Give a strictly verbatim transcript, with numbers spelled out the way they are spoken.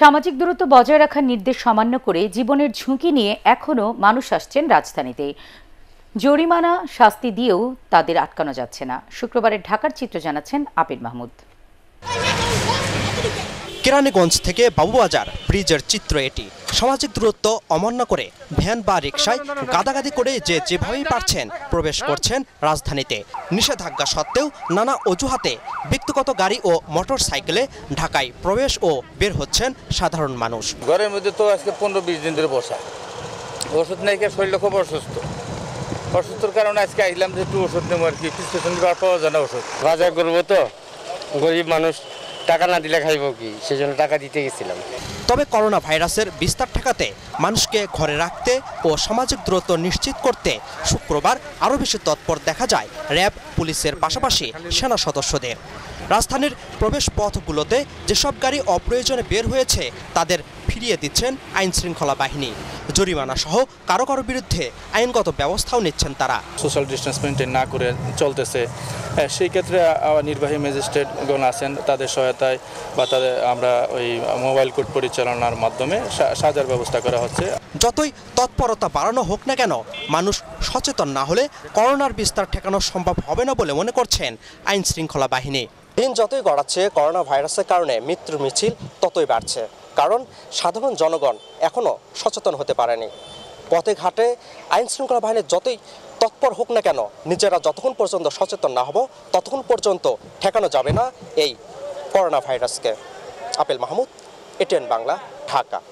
সামাজিক দূরত্ব বজায় রাখার নির্দেশ অমান্য করে জীবনের ঝুঁকি নিয়ে এখনো মানুষ আসছেন রাজধানীতে। জরিমানা শাস্তি দিয়েও তাদের আটকানো যাচ্ছে না। শুক্রবারের ঢাকার চিত্র জানাচ্ছেন আপিল মাহমুদ। কেরানীগঞ্জ থেকে বাবুবাজার ব্রিজের চিত্র এটি। সামাজিক দূরত্ব অমান্য করে ভ্যান বা রিকশায় গাদাগাদি করে যে যেভাবেই পারছেন প্রবেশ করছেন রাজধানীতে। নিষেধাজ্ঞা সত্ত্বেও নানা অজুহাতে ব্যক্তিগত গাড়ি ও মোটর সাইকেলে ঢাকায় প্রবেশ ও বের হচ্ছেন সাধারণ মানুষ। ঘরের মধ্যে তো আজকে পনেরো বিশ দিন ধরে বসা, ওষুধ নেই, শরীর খুব অসুস্থ। অসুস্থর কারণে আজকে আইলাম যে একটু ওষুধ নেবো আর কি। প্রেসক্রিপশন পাওয়া যায় না ওষুধ। বাজার করবো তো, গরিব মানুষ টাকা না দিলে খাইব কি, সেজন্য টাকা দিতে গেছিলাম। তবে করোনা ভাইরাসের বিস্তার ঠেকাতে মানুষকে ঘরে রাখতে ও সামাজিক দূরত্ব নিশ্চিত করতে শুক্রবার আরও বেশি তৎপর দেখা যায় র্যাব, পুলিশের পাশাপাশি সেনা সদস্যদের। রাজধানীর প্রবেশ পথগুলোতে যেসব গাড়ি অপ্রয়োজনে বের হয়েছে তাদের ফিরিয়ে দিচ্ছেন আইন শৃঙ্খলা বাহিনী। জরিমানা সহ কারো কারো বিরুদ্ধে আইনগত ব্যবস্থাও নিচ্ছেন তারা। সোশ্যাল ডিস্টেন্স মেনটেন না করে চলতেছে, সেই ক্ষেত্রে নির্বাহী ম্যাজিস্ট্রেটগণ আছেন, তাদের সহায়তায় বা তাদের আমরা ওই মোবাইল কোর্ট পরিচালনার মাধ্যমে সাজার ব্যবস্থা করা হচ্ছে। যতই তৎপরতা বাড়ানো হোক না কেন, মানুষ সচেতন না হলে করোনার বিস্তার ঠেকানো সম্ভব হবে না বলে মনে করছেন আইন শৃঙ্খলা বাহিনী। দিন যতই গড়াচ্ছে করোনা ভাইরাসের কারণে মৃত্যুর মিছিল ততই বাড়ছে, কারণ সাধারণ জনগণ এখনও সচেতন হতে পারেনি। পথে ঘাটে আইন শৃঙ্খলা বাহিনী যতই তৎপর হোক না কেন, নিজেরা যতক্ষণ পর্যন্ত সচেতন না হব ততক্ষণ পর্যন্ত ঠেকানো যাবে না এই করোনা ভাইরাসকে। আপিল মাহমুদ, এটিএন বাংলা, ঢাকা।